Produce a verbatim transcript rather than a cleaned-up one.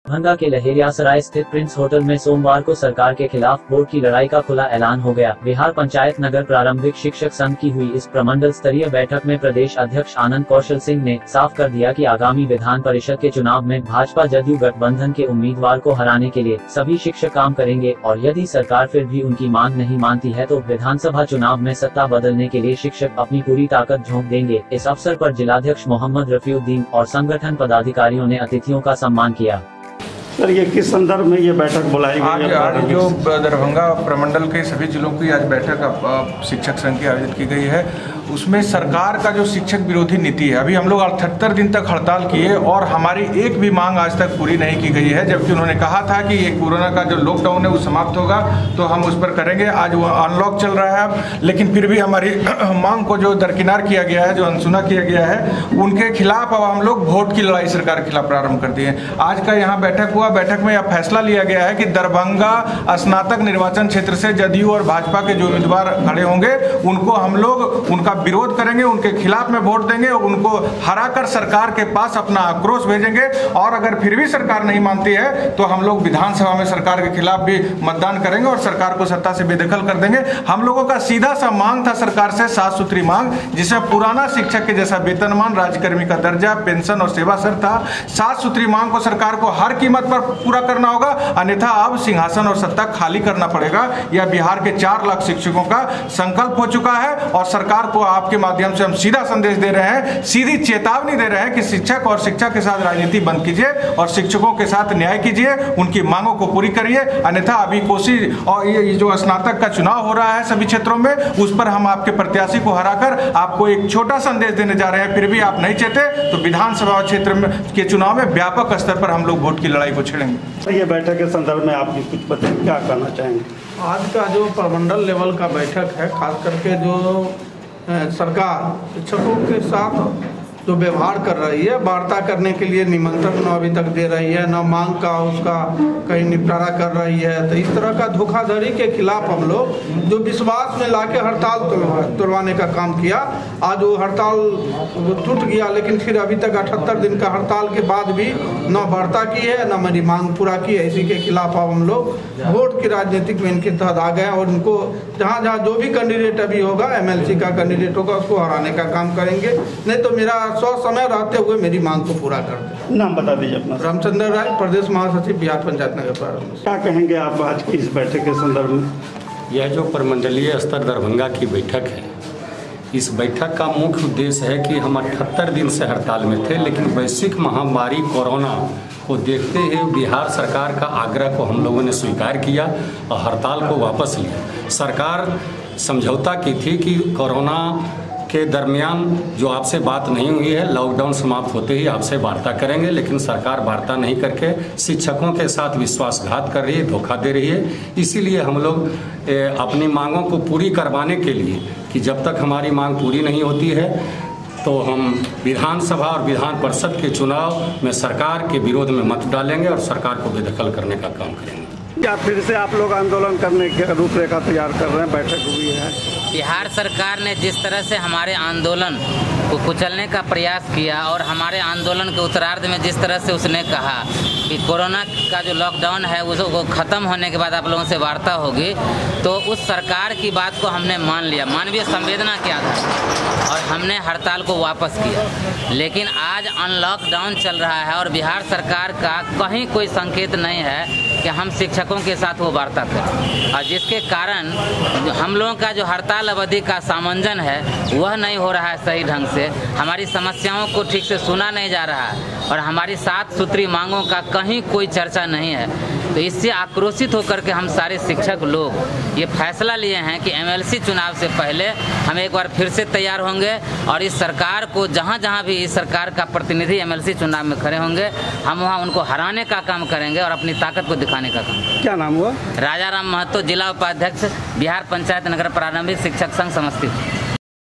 दरभंगा के लहेरियासराय स्थित Prince hotel में सोमवार को सरकार के खिलाफ बोर्ड की लड़ाई का खुला ऐलान हो गया। बिहार पंचायत नगर प्रारंभिक शिक्षक संघ की हुई इस प्रमंडल स्तरीय बैठक में प्रदेश अध्यक्ष आनंद कौशल सिंह ने साफ कर दिया कि आगामी विधान परिषद के चुनाव में भाजपा जदयू गठबंधन के उम्मीदवार को हराने के लिए सभी शिक्षक काम करेंगे और यदि सरकार फिर भी उनकी मांग नहीं मानती है तो विधानसभा चुनाव में सत्ता बदलने के लिए शिक्षक अपनी पूरी ताकत झोंक देंगे। इस अवसर पर जिलाध्यक्ष मोहम्मद रफीउद्दीन और संगठन पदाधिकारियों ने अतिथियों का सम्मान किया। सर, ये किस संदर्भ में ये बैठक बुलाई गई है? आज जो दरभंगा प्रमंडल के सभी जिलों की आज बैठक शिक्षक संघ की आयोजित की गई है, उसमें सरकार का जो शिक्षक विरोधी नीति है, अभी हम लोग अठहत्तर दिन तक हड़ताल किए और हमारी एक भी मांग आज तक पूरी नहीं की गई है, जबकि उन्होंने कहा था कि ये कोरोना का जो लॉकडाउन है वो समाप्त होगा तो हम उस पर करेंगे। आज वो अनलॉक चल रहा है, लेकिन फिर भी हमारी मांग को जो दरकिनार किया गया है, जो अनसुना किया गया है, उनके खिलाफ अब हम लोग वोट की लड़ाई सरकार के खिलाफ प्रारंभ कर दिए। आज का यहाँ बैठक हुआ, बैठक में यह फैसला लिया गया है कि दरभंगा स्नातक निर्वाचन क्षेत्र से जदयू और भाजपा के जो उम्मीदवार खड़े होंगे उनको हम लोग उनका विरोध करेंगे, उनके खिलाफ में वोट देंगे, उनको हराकर सरकार के पास अपना आक्रोश भेजेंगे और अगर फिर भी सरकार नहीं मानती है तो हम लोग विधानसभा में सरकार के खिलाफ भी मतदान करेंगे और सरकार को सत्ता से बेदखल कर देंगे। हम लोगों का सीधा सा मांग था सरकार से साफ सुथरी मांग, जिसमें पुराना शिक्षक के जैसा वेतनमान, राज्यकर्मी का दर्जा, पेंशन और सेवा सर था। साफ सुथरी मांग को सरकार को हर कीमत पर पूरा करना होगा, अन्यथा अब सिंहासन और सत्ता खाली करना पड़ेगा। यह बिहार के चार लाख शिक्षकों का संकल्प हो चुका है और सरकार को आपके माध्यम से हम सीधा संदेश दे रहे हैं, सीधी चेतावनी दे रहे हैं कि शिक्षक और शिक्षा के साथ राजनीति बंद कीजिए और शिक्षकों के साथ न्याय कीजिए, उनकी मांगों को पूरी करिए, अन्यथा अभी कोशिश और ये जो स्नातक का चुनाव हो रहा है सभी क्षेत्रों में, उस पर हम आपके प्रत्याशी को हराकर आपको एक छोटा संदेश देने जा रहे हैं। फिर भी आप नहीं चाहते तो विधानसभा क्षेत्र में के चुनाव में व्यापक स्तर पर हम लोग वोट की लड़ाई को छेड़ेंगे। ये बैठक के संदर्भ में आप कुछ बताएं, क्या कहना चाहेंगे? आज का जो प्रमंडल लेवल का बैठक है, खास करके जो सरकार शिक्षकों के साथ जो व्यवहार कर रही है, वार्ता करने के लिए निमंत्रण न अभी तक दे रही है, न मांग का उसका कहीं निपटारा कर रही है, तो इस तरह का धोखाधड़ी के खिलाफ हम लोग जो विश्वास में लाके हड़ताल तोड़वाने का काम किया, आज वो हड़ताल टूट गया, लेकिन फिर अभी तक अठहत्तर दिन का हड़ताल के बाद भी न वार्ता की है न मेरी मांग पूरा की है। इसी के खिलाफ अब हम लोग वोट की राजनीतिक में इनके तहत आ गए और उनको जहाँ जहाँ जो भी कैंडिडेट अभी होगा, एम एल सी का कैंडिडेट होगा, उसको हराने का काम करेंगे, नहीं तो मेरा सौ समय रहते हुए मेरी मांग को पूरा कर दे। नाम बता दीजिए अपना। रामचंद्र राय, प्रदेश महासचिव, बिहार पंचायत नगर प्रारंभ। क्या कहेंगे आप आज की इस बैठक के संदर्भ में? यह जो प्रमंडलीय स्तर दरभंगा की बैठक है, इस बैठक का मुख्य उद्देश्य है कि हम अठहत्तर दिन से हड़ताल में थे, लेकिन वैश्विक महामारी कोरोना को देखते हुए बिहार सरकार का आग्रह को हम लोगों ने स्वीकार किया और हड़ताल को वापस लिया। सरकार समझौता की थी कि कोरोना के दरमियान जो आपसे बात नहीं हुई है, लॉकडाउन समाप्त होते ही आपसे वार्ता करेंगे, लेकिन सरकार वार्ता नहीं करके शिक्षकों के साथ विश्वासघात कर रही है, धोखा दे रही है। इसीलिए हम लोग अपनी मांगों को पूरी करवाने के लिए कि जब तक हमारी मांग पूरी नहीं होती है तो हम विधानसभा और विधान परिषद के चुनाव में सरकार के विरोध में मत डालेंगे और सरकार को बेदखल करने का काम करेंगे। क्या फिर से आप लोग आंदोलन करने की रूपरेखा तैयार कर रहे हैं? बैठक हुई है, बिहार सरकार ने जिस तरह से हमारे आंदोलन को कुचलने का प्रयास किया और हमारे आंदोलन के उत्तरार्ध में जिस तरह से उसने कहा कि कोरोना का जो लॉकडाउन है उसको ख़त्म होने के बाद आप लोगों से वार्ता होगी, तो उस सरकार की बात को हमने मान लिया, मानवीय संवेदना के आधार पर, और हमने हड़ताल को वापस किया। लेकिन आज अनलॉकडाउन चल रहा है और बिहार सरकार का कहीं कोई संकेत नहीं है कि हम शिक्षकों के साथ वो वार्ता करें, और जिसके कारण हम लोगों का जो हड़ताल अवधि का सामंजन है वह नहीं हो रहा है सही ढंग से, हमारी समस्याओं को ठीक से सुना नहीं जा रहा है और हमारी सात सूत्री मांगों का कहीं कोई चर्चा नहीं है। तो इससे आक्रोशित होकर के हम सारे शिक्षक लोग ये फैसला लिए हैं कि एम एल सी चुनाव से पहले हम एक बार फिर से तैयार होंगे और इस सरकार को जहाँ जहाँ भी इस सरकार का प्रतिनिधि एम एल सी चुनाव में खड़े होंगे, हम वहाँ उनको हराने का काम करेंगे और अपनी ताकत को दिखाने का काम। क्या नाम हुआ? राजा राम महतो, जिला उपाध्यक्ष, बिहार पंचायत नगर प्रारंभिक शिक्षक संघ समस्तीपुर।